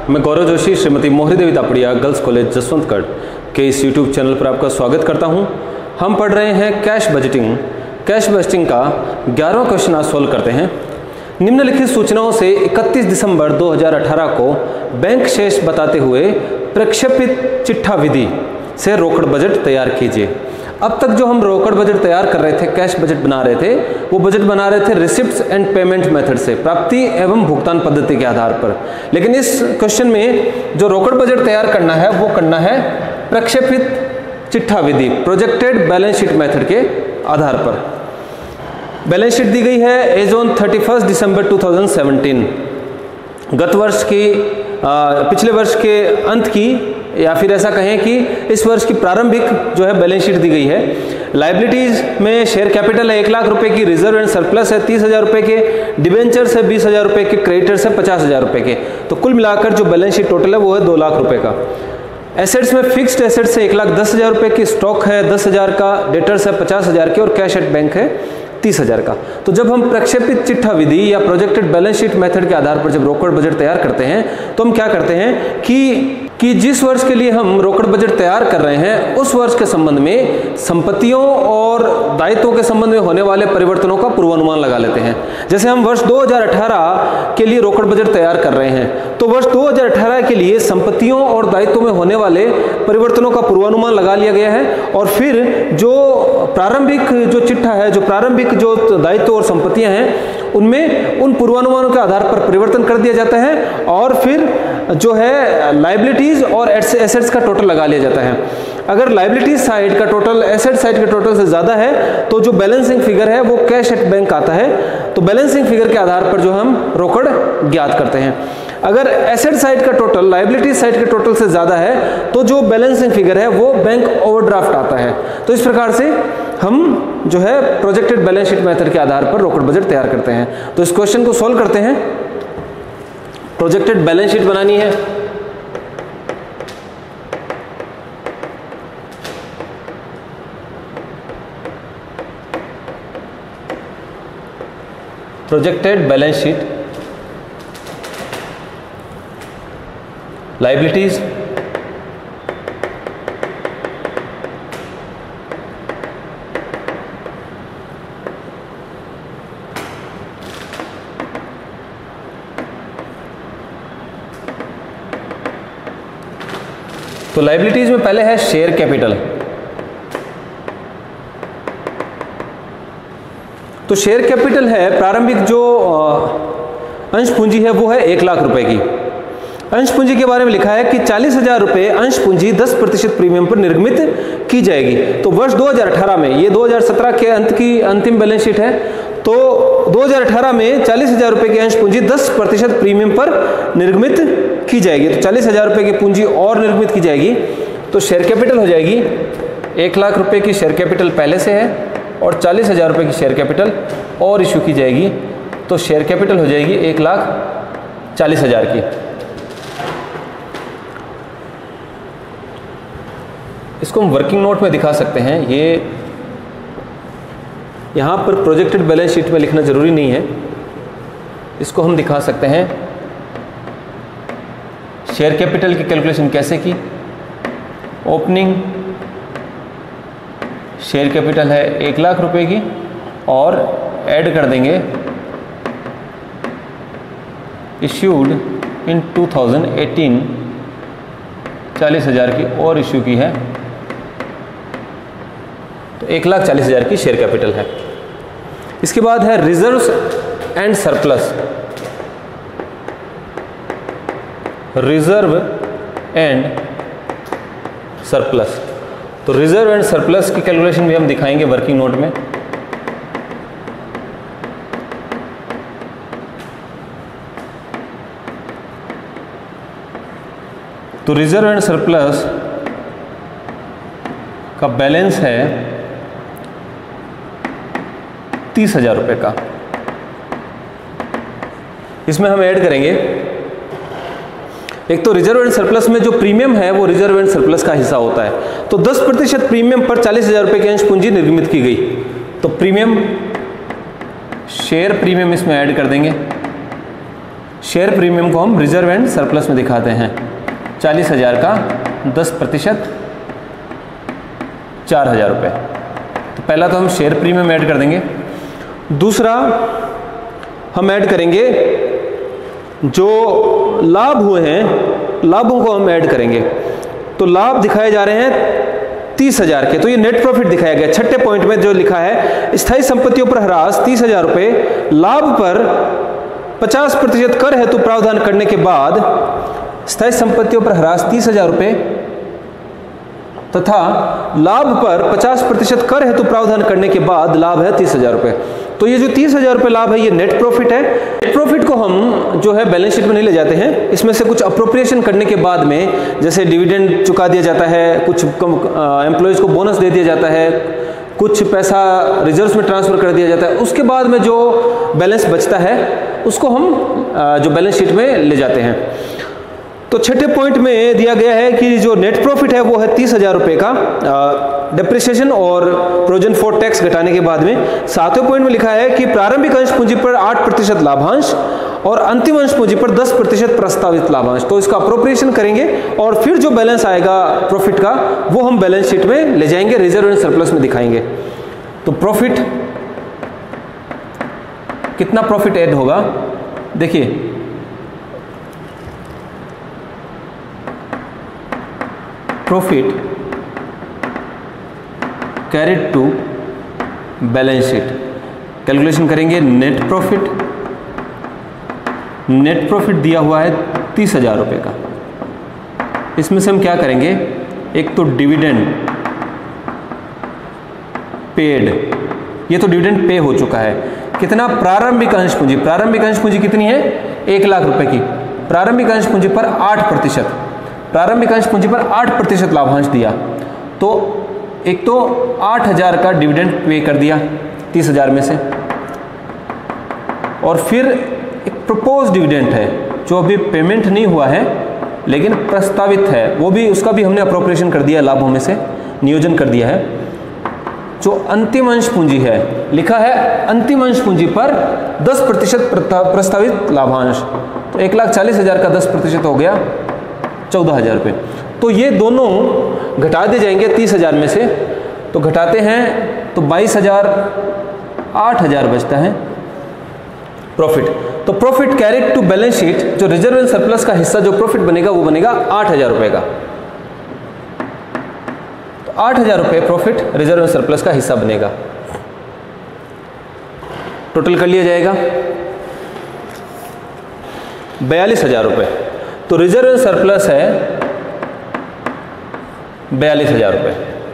मैं गौरव Joshi Shrimati Mohari Devi Tapadia girls college Jaswantgarh के इस यूट्यूब चैनल पर आपका स्वागत करता हूं। हम पढ़ रहे हैं कैश बजटिंग। कैश बजटिंग का 11वां क्वेश्चन आज सोल्व करते हैं। निम्नलिखित सूचनाओं से 31 दिसंबर 2018 को बैंक शेष बताते हुए प्रक्षेपित चिट्ठा विधि से रोकड़ बजट तैयार कीजिए। अब तक जो हम रोकड़ बजट तैयार कर रहे थे, कैश बजट बना रहे थे, वो बजट बना रहे थे रिसिप्ट्स एंड पेमेंट मेथड से, प्राप्ति एवं भुगतान पद्धति के आधार पर। लेकिन इस क्वेश्चन में जो रोकड़ बजट तैयार करना है वो करना है प्रक्षेपित चिट्ठा विधि, प्रोजेक्टेड बैलेंस शीट मेथड के आधार पर। बैलेंस शीट दी गई है एज ऑन 31 दिसंबर 2017, गत वर्ष की पिछले वर्ष के अंत की, या फिर ऐसा कहें कि इस वर्ष की प्रारंभिक जो है बैलेंस शीट दी गई है। लाइबिलिटीज में शेयर कैपिटल है 1 लाख रुपए की, रिजर्व एंड सरप्लस है 30,000 रुपए के, डिबेंचर्स है 20,000 रुपए के, क्रेडिटर्स है 50,000 रुपए के। तो कुल मिलाकर जो बैलेंस शीट टोटल है वो है 2 लाख रुपए का। एसेट्स में फिक्स्ड एसेट्स है 1,10,000 रुपए की, स्टॉक है 10,000 का, डेटर्स है 50,000 के और कैश एट बैंक है 30,000 का। तो जब हम प्रक्षेपित चिट्ठा विधि या प्रोजेक्टेड बैलेंस शीट मेथड के आधार पर जब रोकड़ बजट तैयार करते हैं तो हम क्या करते हैं कि जिस वर्ष के लिए हम रोकड़ बजट तैयार कर रहे हैं उस वर्ष के संबंध में संपत्तियों और दायित्वों के संबंध में होने वाले परिवर्तनों का पूर्वानुमान लगा लेते हैं। जैसे हम वर्ष 2018 के लिए रोकड़ बजट तैयार कर रहे हैं तो वर्ष 2018 के लिए संपत्तियों और दायित्वों में होने वाले परिवर्तनों का पूर्वानुमान लगा लिया गया है और फिर जो प्रारंभिक जो चिट्ठा है, जो प्रारंभिक जो दायित्व और संपत्तियां हैं उनमें उन पूर्वानुमानों के आधार पर परिवर्तन कर दिया जाता है और फिर जो है लायबिलिटीज और एसेट्स का टोटल लगा लिया जाता है। अगर लायबिलिटीज साइड का टोटल एसेट साइड के टोटल से ज़्यादा है तो जो बैलेंसिंग फिगर है वो कैश एट बैंक आता है। तो बैलेंसिंग फिगर के आधार पर जो हम रोकड़ ज्ञात करते हैं। अगर एसेट साइड का टोटल लायबिलिटीज साइड के टोटल से ज़्यादा है तो जो बैलेंसिंग फिगर है वो बैंक ओवरड्राफ्ट आता है। तो इस प्रकार से हम जो है प्रोजेक्टेड बैलेंस शीट मेथड के आधार पर रोकड़ बजट तैयार करते हैं। तो इस क्वेश्चन को सोल्व करते हैं। प्रोजेक्टेड बैलेंस शीट बनानी है। प्रोजेक्टेड बैलेंस शीट, लायबिलिटीज, तो लायबिलिटीज में पहले है शेयर कैपिटल। तो शेयर कैपिटल है प्रारंभिक जो अंश पूंजी है वो है 1 लाख रुपए की। अंश पूंजी के बारे में लिखा है कि 40,000 रुपए अंश पूंजी 10% प्रीमियम पर निर्मित की जाएगी। तो वर्ष 2018 में, ये 2017 के अंत की अंतिम बैलेंस शीट है, तो 2018 में 40,000 रुपए की अंश पूंजी 10% प्रीमियम पर निर्मित की जाएगी। तो 40,000 रुपए की पूंजी और निर्मित की जाएगी तो शेयर कैपिटल हो जाएगी 1 लाख रुपए की शेयर कैपिटल पहले से है और 40,000 रुपए की शेयर कैपिटल और इशू की जाएगी। तो शेयर कैपिटल हो जाएगी 1,40,000 की। इसको हम वर्किंग नोट में दिखा सकते हैं। ये यहाँ पर प्रोजेक्टेड बैलेंस शीट में लिखना जरूरी नहीं है, इसको हम दिखा सकते हैं। शेयर कैपिटल की कैलकुलेशन कैसे की। ओपनिंग शेयर कैपिटल है 1 लाख रुपए की और ऐड कर देंगे इश्यूड इन 2018 40,000 की और इश्यू की है तो 1,40,000 की शेयर कैपिटल है। इसके बाद है reserves and surplus. Reserve and surplus, तो रिजर्व एंड सरप्लस की कैलकुलेशन भी हम दिखाएंगे वर्किंग नोट में। तो रिजर्व एंड सरप्लस का बैलेंस है 30,000 रुपए का। इसमें हम ऐड करेंगे, एक तो रिजर्व एंड सरप्लस में जो प्रीमियम है वो रिजर्व एंड सरप्लस का हिस्सा होता है। तो 10% प्रीमियम पर 40,000 रुपए की अंश पूंजी निर्मित की गई तो प्रीमियम शेयर प्रीमियम इसमें ऐड कर देंगे। शेयर प्रीमियम को हम रिजर्व एंड सरप्लस में दिखाते हैं। 40,000 का 10% 4,000 रुपये। तो पहला तो हम शेयर प्रीमियम ऐड कर देंगे। दूसरा हम ऐड करेंगे जो लाभ हुए हैं, लाभों को हम ऐड करेंगे। तो लाभ दिखाए जा रहे हैं 30,000 के, तो ये नेट प्रॉफिट दिखाया गया। छठे पॉइंट में जो लिखा है स्थायी संपत्तियों पर ह्रास 30,000 रुपये, लाभ पर 50% कर हेतु प्रावधान करने के बाद स्थायी संपत्तियों पर ह्रास 30,000 रुपये तथा लाभ पर 50% कर हेतु प्रावधान करने के बाद लाभ है 30,000 रुपये। तो ये जो 30,000 रुपये लाभ है ये नेट प्रॉफिट है। नेट प्रॉफिट को हम जो है बैलेंस शीट में नहीं ले जाते हैं, इसमें से कुछ अप्रोप्रिएशन करने के बाद में जैसे डिविडेंड चुका दिया जाता है, कुछ एम्प्लॉयज़ को बोनस दे दिया जाता है, कुछ पैसा रिजर्व्स में ट्रांसफ़र कर दिया जाता है, उसके बाद में जो बैलेंस बचता है उसको हम जो बैलेंस शीट में ले जाते हैं। तो छठे पॉइंट में दिया गया है कि जो नेट प्रॉफिट है वो है 30,000 रुपये का डेप्रिसिएशन और प्रोविजन फॉर टैक्स घटाने के बाद में। सातवें पॉइंट में लिखा है कि प्रारंभिक अंश पूंजी पर 8% लाभांश और अंतिम अंश पूंजी पर 10% प्रस्तावित लाभांश। तो इसका अप्रोप्रिएशन करेंगे और फिर जो बैलेंस आएगा प्रॉफिट का वो हम बैलेंस शीट में ले जाएंगे, रिजर्व एंड सरप्लस में दिखाएंगे। तो प्रॉफिट कितना प्रॉफिट ऐड होगा देखिए, profit carried to balance sheet. Calculation करेंगे नेट प्रॉफिट। नेट प्रॉफिट दिया हुआ है 30,000 रुपये का। इसमें से हम क्या करेंगे, एक तो डिविडेंड पेड, ये तो डिविडेंड पे हो चुका है। कितना, प्रारंभिक अंश पूंजी। प्रारंभिक अंश पूंजी कितनी है, 1 लाख रुपए की। प्रारंभिक अंश पूंजी पर 8%, प्रारंभिक अंश पूंजी पर 8% लाभांश दिया। तो एक तो 8,000 का डिविडेंड पे कर दिया 30,000 में से, और फिर एक प्रपोज डिविडेंड है जो अभी पेमेंट नहीं हुआ है लेकिन प्रस्तावित है, वो भी, उसका भी हमने अप्रोप्रिएशन कर दिया, लाभों में से नियोजन कर दिया है। जो अंतिम अंश पूंजी है, लिखा है अंतिम अंश पूंजी पर 10% प्रस्तावित लाभांश। तो 1,40,000 का 10% हो गया 14,000 रुपये। तो ये दोनों घटा दिए जाएंगे 30,000 में से। तो घटाते हैं तो 22,000, 8,000 बचता है प्रॉफिट। तो profit carried to balance sheet, जो रिजर्व एंड सरप्लस का हिस्सा जो प्रॉफिट बनेगा वो बनेगा 8,000 रुपये का। तो 8,000 रुपये प्रॉफिट रिजर्व एंड सरप्लस का हिस्सा बनेगा। टोटल कर लिया जाएगा 42,000 रुपये। तो रिजर्व एंड सरप्लस है 42,000 रुपये।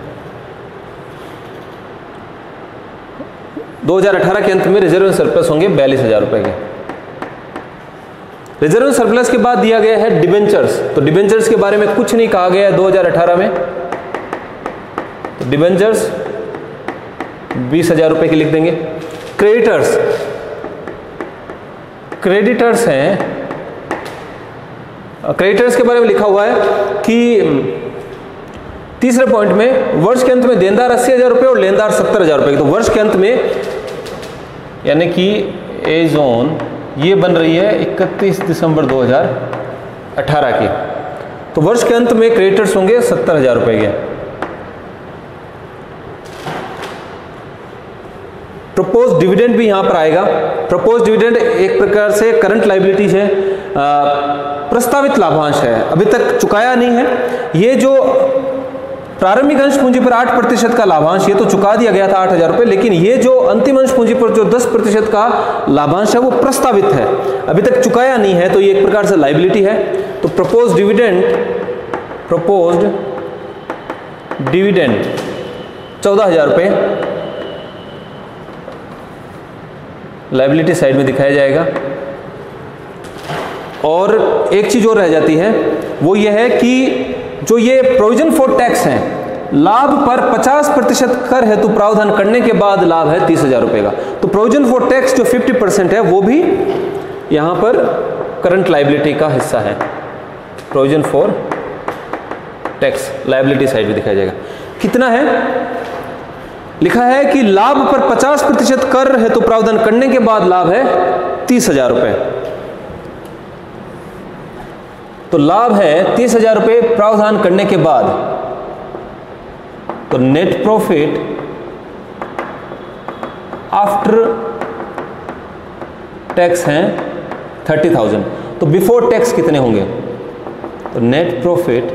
2018 के अंत में रिजर्व एंड सरप्लस होंगे 42,000 रुपये के। रिजर्व एंड सरप्लस के बाद दिया गया है डिबेंचर्स। तो डिबेंचर्स के बारे में कुछ नहीं कहा गया है 2018 में। तो डिबेंचर्स 20,000 रुपये की लिख देंगे। क्रेडिटर्स, क्रेडिटर्स हैं, क्रेडिटर्स के बारे में लिखा हुआ है कि तीसरे पॉइंट में वर्ष के अंत में देनदार 80,000 रुपये और लेनदार 70,000 रुपये की। तो वर्ष के अंत में यानी कि एज ऑन ये बन रही है 31 दिसंबर 2018 की। तो वर्ष के अंत में क्रेडिटर्स होंगे 70,000 रुपये के। प्रपोज डिविडेंड भी यहां पर आएगा। प्रपोज डिविडेंड एक प्रकार से करंट लायबिलिटीज है, प्रस्तावित लाभांश है, अभी तक चुकाया नहीं है। ये जो प्रारंभिक अंश पूंजी पर 8% का लाभांश, ये तो चुका दिया गया था 8,000 रुपये, लेकिन ये जो अंतिम अंश पूंजी पर जो 10% का लाभांश है वो प्रस्तावित है, अभी तक चुकाया नहीं है। तो ये एक प्रकार से लायबिलिटी है। तो प्रपोज डिविडेंड, प्रपोज्ड डिविडेंड 14,000 रुपये लायबिलिटी साइड में दिखाया जाएगा। और एक चीज और रह जाती है, वो ये है कि जो ये प्रोविजन फॉर टैक्स है, लाभ पर 50% कर हेतु प्रावधान करने के बाद लाभ है 30,000 रुपये का। तो प्रोविजन फॉर टैक्स जो 50% है वो भी यहां पर करंट लायबिलिटी का हिस्सा है। Provision for tax liability side में दिखाया जाएगा। कितना है, लिखा है कि लाभ पर 50% कर हेतु प्रावधान करने के बाद लाभ है 30,000 रुपये। तो लाभ है 30,000 रुपये प्रावधान करने के बाद, तो नेट प्रॉफिट आफ्टर टैक्स हैं 30,000। तो बिफोर टैक्स कितने होंगे? तो नेट प्रॉफिट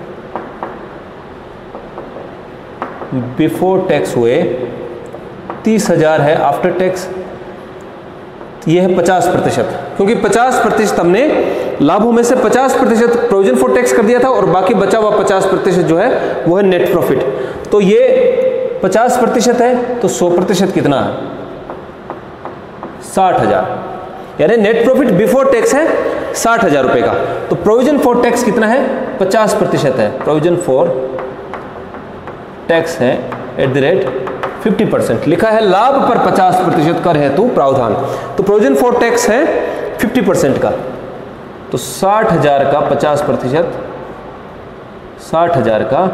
बिफोर टैक्स हुए 30,000 है, आफ्टर टैक्स ये है 50%, क्योंकि 50% हमने लाभों में से 50% प्रोविजन फॉर टैक्स कर दिया था और बाकी बचा हुआ 50% जो है वो है नेट प्रॉफिट। तो ये 50% है, तो 100% कितना है? 60,000, यानी नेट प्रॉफिट बिफोर टैक्स है 60,000 रुपये का। तो प्रोविजन फॉर टैक्स कितना है? 50% है। प्रोविजन फॉर टैक्स है @50%। लिखा है लाभ पर 50% कर हेतु प्रावधान, तो प्रोविजन फॉर टैक्स है 50% का। तो 60,000 का 50%, 60,000 का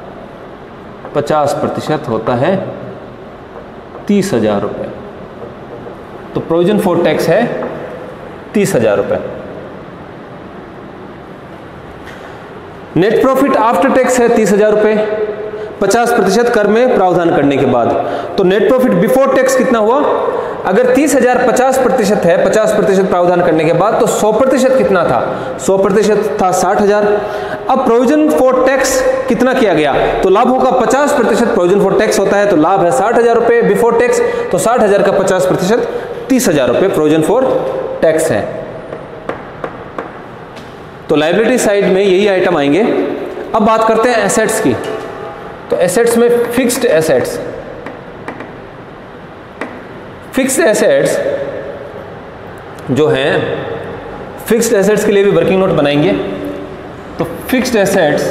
50% होता है 30,000 रुपये। तो प्रोविजन फॉर टैक्स है 30,000 रुपये। नेट प्रॉफिट आफ्टर टैक्स है 30,000 रुपये, 50% कर में प्रावधान करने के बाद। तो नेट प्रॉफिट बिफोर टैक्स कितना हुआ? अगर 30,000 50% है, 50% प्रावधान करने के बाद, तो 100% कितना था? 100% था 60,000। अब प्रोविजन फॉर टैक्स कितना किया गया? तो लाभों का 50% प्रोविजन फॉर टैक्स होता है, तो लाभ है 60,000 रुपये बिफोर टैक्स। तो 60,000 का 50% 30,000 रुपये प्रोविजन फॉर टैक्स है। तो लायबिलिटी साइड में यही आइटम आएंगे। अब बात करते हैं एसेट्स की। तो एसेट्स में फिक्स्ड एसेट्स, फिक्स्ड एसेट्स जो हैं, फिक्स्ड एसेट्स के लिए भी वर्किंग नोट बनाएंगे। तो फिक्स्ड एसेट्स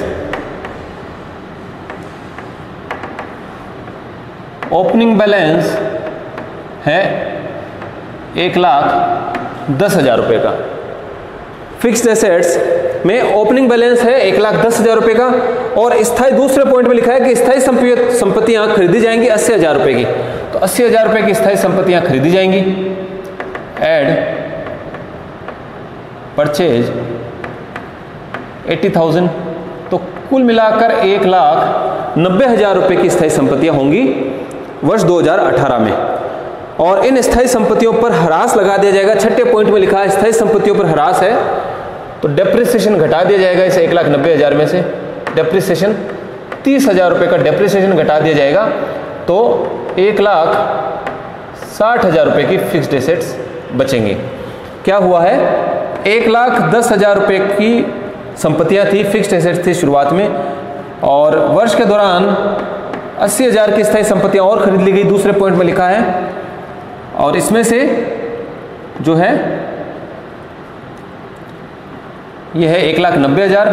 ओपनिंग बैलेंस है 1,10,000 रुपये का। फिक्स्ड एसेट्स में ओपनिंग बैलेंस है 1,10,000 रुपये का, और स्थायी दूसरे पॉइंट में लिखा है कि स्थायी संपत्तियां खरीदी जाएंगी 80,000 रुपये की। तो 80,000 रुपये की स्थायी संपत्तियां खरीदी जाएंगी। Add purchase 80,000। तो कुल मिलाकर 1,90,000 रुपये की स्थायी संपत्तियां होंगी वर्ष 2018 में। और इन स्थायी संपत्तियों पर ह्रास लगा दिया जाएगा। छठे पॉइंट में लिखा है स्थायी संपत्तियों पर ह्रास है, तो डेप्रिसिएशन घटा दिया जाएगा इसे 1,90,000 में से। डेप्रिसिएशन 30,000 रुपये का डेप्रिसिएशन घटा दिया जाएगा, तो 1,60,000 रुपये की फिक्स्ड एसेट्स बचेंगी। क्या हुआ है? 1,10,000 रुपये की संपत्तियां थी, फिक्स्ड एसेट्स थी शुरुआत में, और वर्ष के दौरान 80,000 की स्थायी संपत्तियां और खरीद ली गई, दूसरे पॉइंट में लिखा है। और इसमें से जो है यह है 1,90,000,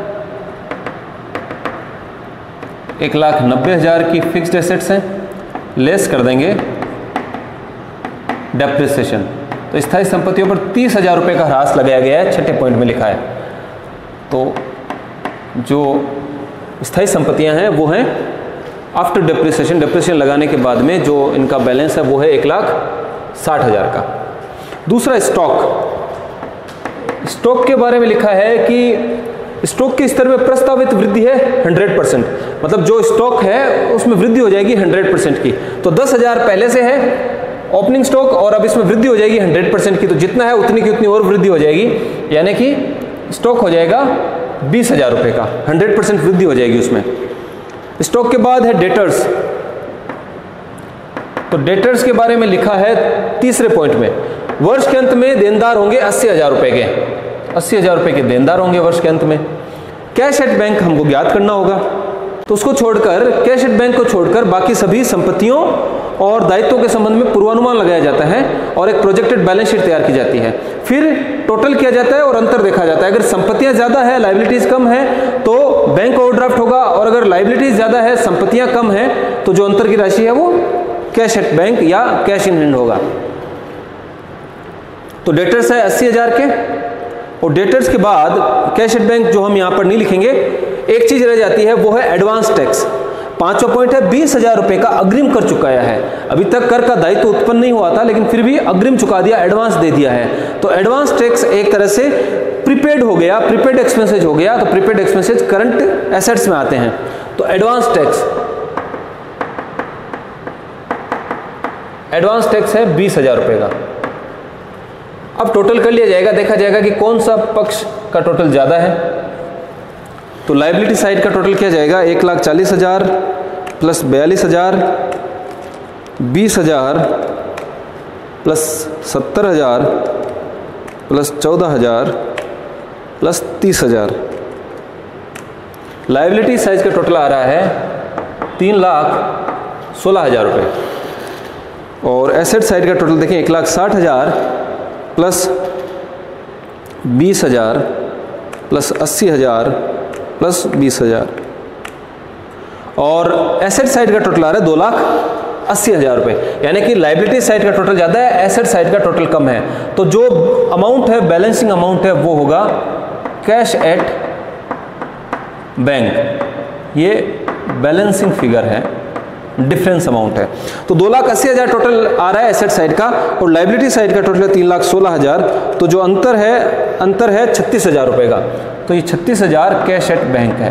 1,90,000 की फिक्स्ड एसेट्स हैं, लेस कर देंगे डेप्रिसिएशन। तो स्थायी संपत्तियों पर 30,000 रुपये का ह्रास लगाया गया है, छठे पॉइंट में लिखा है। तो जो स्थायी संपत्तियां हैं वो हैं आफ्टर डेप्रिसिएशन, डेप्रिसिएशन लगाने के बाद में जो इनका बैलेंस है वो है 1,60,000 का। दूसरा स्टॉक, स्टॉक के बारे में लिखा है कि स्टॉक के स्तर में प्रस्तावित वृद्धि है 100%, मतलब जो स्टॉक है उसमें वृद्धि हो जाएगी 100% की। तो 10,000 पहले से है ओपनिंग स्टॉक, और अब इसमें वृद्धि हो जाएगी 100% की, तो जितना है उतनी की उतनी और वृद्धि हो जाएगी, यानी कि स्टॉक हो जाएगा 20,000 रुपये का, 100% वृद्धि हो जाएगी उसमें। स्टॉक के बाद है डेटर्स। तो डेटर्स के बारे में लिखा है तीसरे पॉइंट में, वर्ष के अंत में देनदार होंगे 80,000 रुपये के, 80,000 रुपये के देनदार होंगे वर्ष के अंत में। कैश एट बैंक हमको ज्ञात करना होगा, तो उसको छोड़कर, कैश एट बैंक को छोड़कर बाकी सभी संपत्तियों और दायित्वों के संबंध में पूर्वानुमान लगाया जाता है और एक प्रोजेक्टेड बैलेंस शीट तैयार की जाती है। फिर टोटल किया जाता है और अंतर देखा जाता है। अगर संपत्तियां ज़्यादा है, लायबिलिटीज कम है, तो बैंक ओवरड्राफ्ट होगा, और अगर लायबिलिटीज ज़्यादा है, संपत्तियां कम है, तो जो अंतर की राशि है वो कैश एट बैंक या कैश इन हैंड होगा। तो डेटर्स है 80,000 के, और डेटर्स के बाद कैश एट बैंक जो हम यहाँ पर नहीं लिखेंगे, एक चीज रह जाती है, वो है एडवांस टैक्स। पांचवा पॉइंट है 20,000 रुपये का अग्रिम कर चुकाया है। अभी तक कर का दायित्व उत्पन्न नहीं हुआ था, लेकिन फिर भी अग्रिम चुका दिया, एडवांस दे दिया है। तो एडवांस टैक्स एक तरह से प्रीपेड हो गया, प्रीपेड एक्सपेंसेज हो गया, तो प्रीपेड एक्सपेंसेज करंट एसेट्स में आते हैं। तो एडवांस टैक्स है 20,000 रुपये का। अब टोटल कर लिया जाएगा, देखा जाएगा कि कौन सा पक्ष का टोटल ज़्यादा है। तो लाइबिलिटी साइड का टोटल क्या जाएगा, 1,40,000 plus 42,000, 20,000 plus 70,000 plus 14,000 plus 30,000। Liability side का टोटल आ रहा है 3,16,000 रुपये। और एसेट साइड का टोटल देखें 1,60,000 प्लस 20,000 प्लस 80,000 प्लस 20,000। और एसेट साइड का टोटल आ रहा है 2,80,000 रुपये। यानी कि लाइबिलिटी साइड का टोटल ज़्यादा है, एसेट साइड का टोटल कम है। तो जो अमाउंट है, बैलेंसिंग अमाउंट है, वो होगा कैश एट बैंक। ये बैलेंसिंग फिगर है, डिफरेंस अमाउंट है। तो 2,80,000 टोटल आ रहा है एसेट साइड का, और लाइबिलिटी साइड का टोटल है 3,16,000। तो जो अंतर है 36,000 रुपये का। तो ये 36,000 कैश एट बैंक है,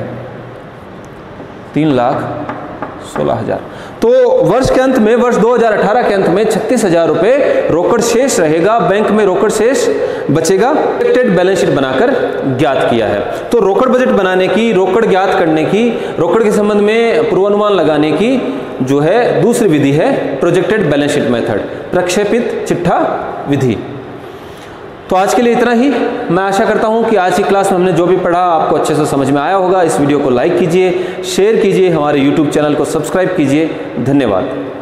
3,16,000। तो वर्ष के अंत में, वर्ष 2018 के अंत में 36,000 रुपये रोकड़ शेष रहेगा, बैंक में रोकड़ शेष बचेगा। प्रोजेक्टेड बैलेंस शीट बनाकर ज्ञात किया है। तो रोकड़ बजट बनाने की, रोकड़ ज्ञात करने की, रोकड़ के संबंध में पूर्वानुमान लगाने की जो है दूसरी विधि है प्रोजेक्टेड बैलेंस शीट मेथड, प्रक्षेपित चिट्ठा विधि। तो आज के लिए इतना ही। मैं आशा करता हूं कि आज की क्लास में हमने जो भी पढ़ा आपको अच्छे से समझ में आया होगा। इस वीडियो को लाइक कीजिए, शेयर कीजिए, हमारे YouTube चैनल को सब्सक्राइब कीजिए। धन्यवाद।